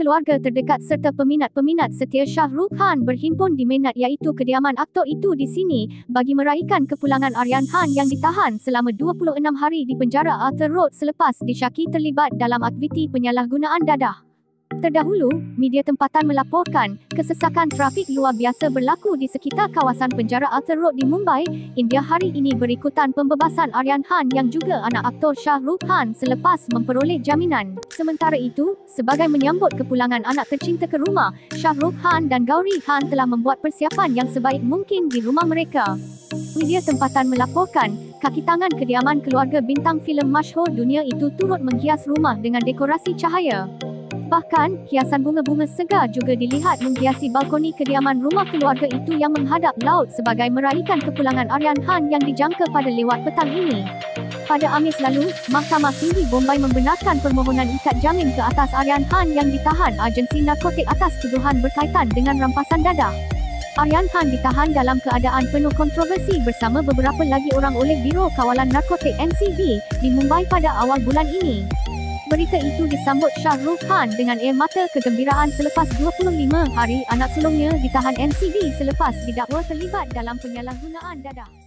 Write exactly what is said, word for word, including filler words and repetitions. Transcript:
keluarga terdekat serta peminat-peminat setia Shah Rukh Khan berhimpun di Menat iaitu kediaman aktor itu di sini bagi meraihkan kepulangan Aryan Khan yang ditahan selama dua puluh enam hari di penjara Arthur Road selepas disyaki terlibat dalam aktiviti penyalahgunaan dadah. Terdahulu, media tempatan melaporkan kesesakan trafik luar biasa berlaku di sekitar kawasan penjara Arthur Road di Mumbai, India hari ini berikutan pembebasan Aryan Khan yang juga anak aktor Shah Rukh Khan selepas memperoleh jaminan. Sementara itu, sebagai menyambut kepulangan anak tercinta ke rumah, Shah Rukh Khan dan Gauri Khan telah membuat persiapan yang sebaik mungkin di rumah mereka. Media tempatan melaporkan kaki tangan kediaman keluarga bintang filem masyhur dunia itu turut menghias rumah dengan dekorasi cahaya. Bahkan, hiasan bunga-bunga segar juga dilihat menghiasi balkoni kediaman rumah keluarga itu yang menghadap laut sebagai meraihkan kepulangan Aryan Khan yang dijangka pada lewat petang ini. Pada Khamis lalu, Mahkamah Tinggi Bombay membenarkan permohonan ikat jamin ke atas Aryan Khan yang ditahan agensi narkotik atas tuduhan berkaitan dengan rampasan dadah. Aryan Khan ditahan dalam keadaan penuh kontroversi bersama beberapa lagi orang oleh Biro Kawalan Narkotik N C B di Mumbai pada awal bulan ini. Berita itu disambut Shah Rukh Khan dengan air mata kegembiraan selepas dua puluh lima hari anak sulungnya ditahan N C B selepas didakwa terlibat dalam penyalahgunaan dadah.